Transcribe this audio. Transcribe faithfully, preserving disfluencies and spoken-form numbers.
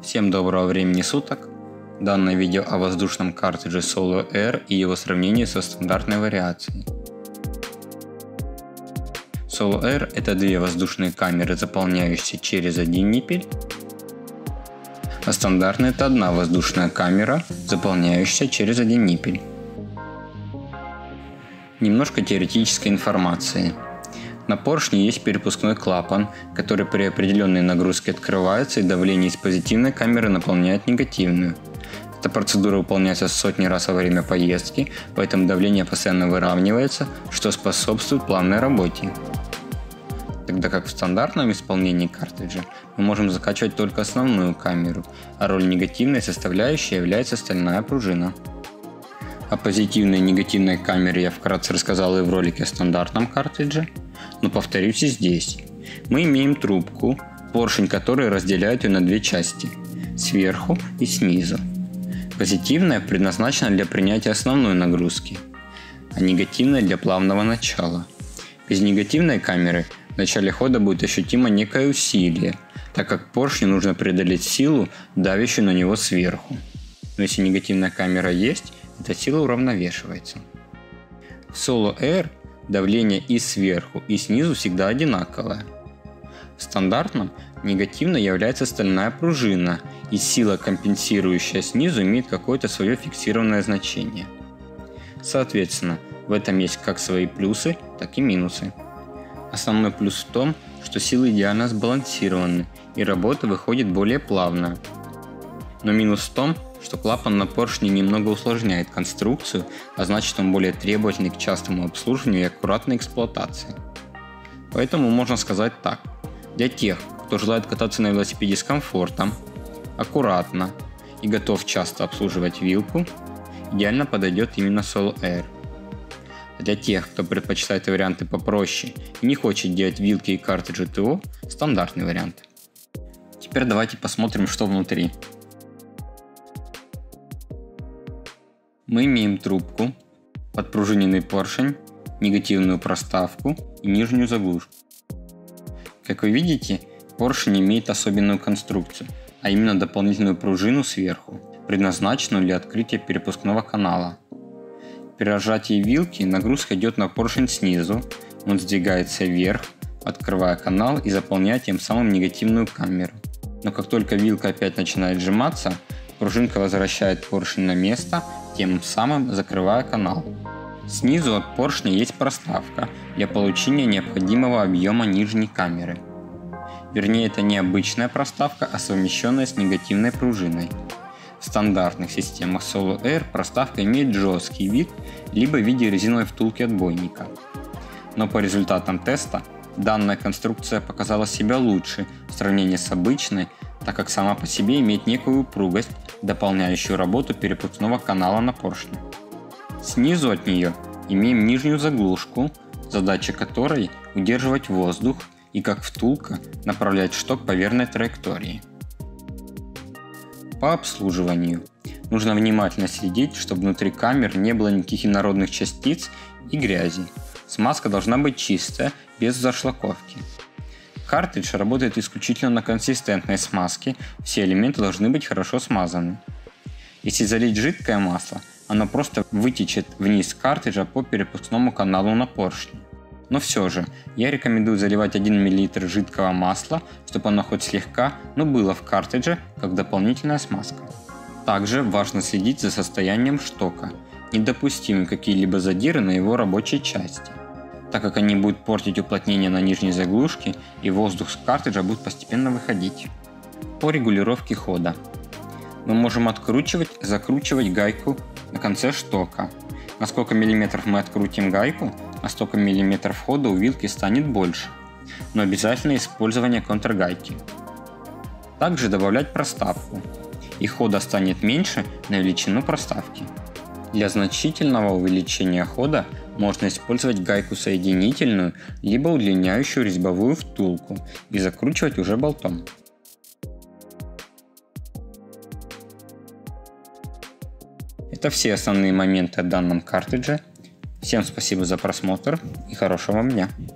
Всем доброго времени суток! Данное видео о воздушном картридже Solo Air и его сравнении со стандартной вариацией. Solo Air – это две воздушные камеры, заполняющиеся через один ниппель, а стандартная – это одна воздушная камера, заполняющаяся через один ниппель. Немножко теоретической информации. На поршне есть перепускной клапан, который при определенной нагрузке открывается и давление из позитивной камеры наполняет негативную. Эта процедура выполняется сотни раз во время поездки, поэтому давление постоянно выравнивается, что способствует плавной работе. Тогда как в стандартном исполнении картриджа мы можем закачивать только основную камеру, а роль негативной составляющей является стальная пружина. О позитивной и негативной камере я вкратце рассказал и в ролике о стандартном картридже, но повторюсь и здесь. Мы имеем трубку, поршень которой разделяет ее на две части – сверху и снизу. Позитивная предназначена для принятия основной нагрузки, а негативная для плавного начала. Без негативной камеры в начале хода будет ощутимо некое усилие, так как поршню нужно преодолеть силу, давящую на него сверху. Но если негативная камера есть, эта сила уравновешивается. В Solo Air давление и сверху, и снизу всегда одинаковое. В стандартном негативно является стальная пружина, и сила, компенсирующая снизу, имеет какое-то свое фиксированное значение. Соответственно, в этом есть как свои плюсы, так и минусы. Основной плюс в том, что силы идеально сбалансированы, и работа выходит более плавно. Но минус в том, что клапан на поршне немного усложняет конструкцию, а значит он более требовательный к частому обслуживанию и аккуратной эксплуатации. Поэтому можно сказать так. Для тех, кто желает кататься на велосипеде с комфортом, аккуратно и готов часто обслуживать вилку, идеально подойдет именно Solo Air. А для тех, кто предпочитает варианты попроще и не хочет делать вилки и картриджи ТО, стандартный вариант. Теперь давайте посмотрим, что внутри. Мы имеем трубку, подпружиненный поршень, негативную проставку и нижнюю заглушку. Как вы видите, поршень имеет особенную конструкцию, а именно дополнительную пружину сверху, предназначенную для открытия перепускного канала. При разжатии вилки нагрузка идет на поршень снизу, он сдвигается вверх, открывая канал и заполняя тем самым негативную камеру. Но как только вилка опять начинает сжиматься, пружинка возвращает поршень на место, тем самым закрывая канал. Снизу от поршня есть проставка для получения необходимого объема нижней камеры. Вернее, это не обычная проставка, а совмещенная с негативной пружиной. В стандартных системах Solo Air проставка имеет жесткий вид, либо в виде резиновой втулки отбойника. Но по результатам теста данная конструкция показала себя лучше в сравнении с обычной, так как сама по себе имеет некую упругость, дополняющую работу перепускного канала на поршне. Снизу от нее имеем нижнюю заглушку, задача которой удерживать воздух и как втулка направлять шток по верной траектории. По обслуживанию нужно внимательно следить, чтобы внутри камер не было никаких инородных частиц и грязи. Смазка должна быть чистая, без зашлаковки. Картридж работает исключительно на консистентной смазке, все элементы должны быть хорошо смазаны. Если залить жидкое масло, оно просто вытечет вниз картриджа по перепускному каналу на поршне. Но все же, я рекомендую заливать один миллилитр жидкого масла, чтобы оно хоть слегка, но было в картридже, как дополнительная смазка. Также важно следить за состоянием штока, недопустимы какие-либо задиры на его рабочей части, так как они будут портить уплотнение на нижней заглушке и воздух с картриджа будет постепенно выходить. По регулировке хода. Мы можем откручивать, закручивать гайку на конце штока. На сколько миллиметров мы открутим гайку, на столько миллиметров хода у вилки станет больше, но обязательно использование контргайки. Также добавлять проставку, и хода станет меньше на величину проставки. Для значительного увеличения хода можно использовать гайку соединительную, либо удлиняющую резьбовую втулку и закручивать уже болтом. Это все основные моменты о данном картридже. Всем спасибо за просмотр и хорошего вам дня!